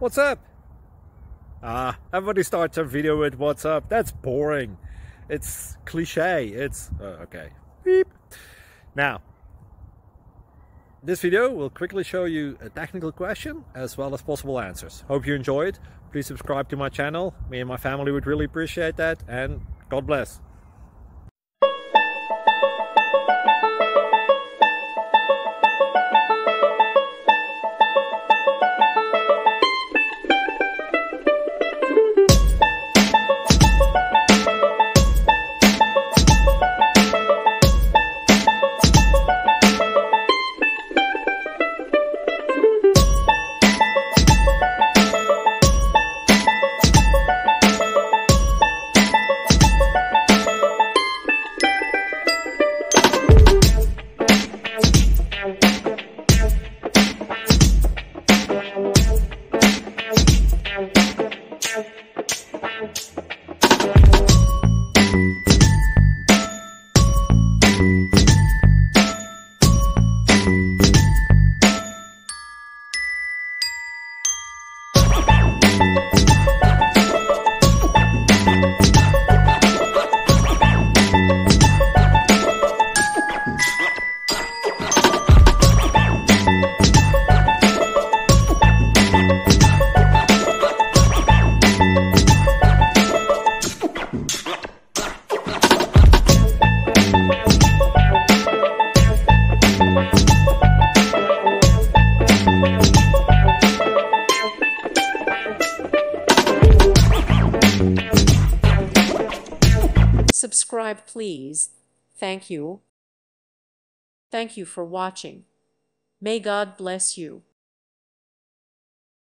What's up? Everybody starts a video with what's up. That's boring. It's cliche. It's okay. Beep. Now, this video will quickly show you a technical question as well as possible answers. Hope you enjoyed. Please subscribe to my channel. Me and my family would really appreciate that, and God bless. Subscribe, please. Thank you. Thank you for watching. May God bless you.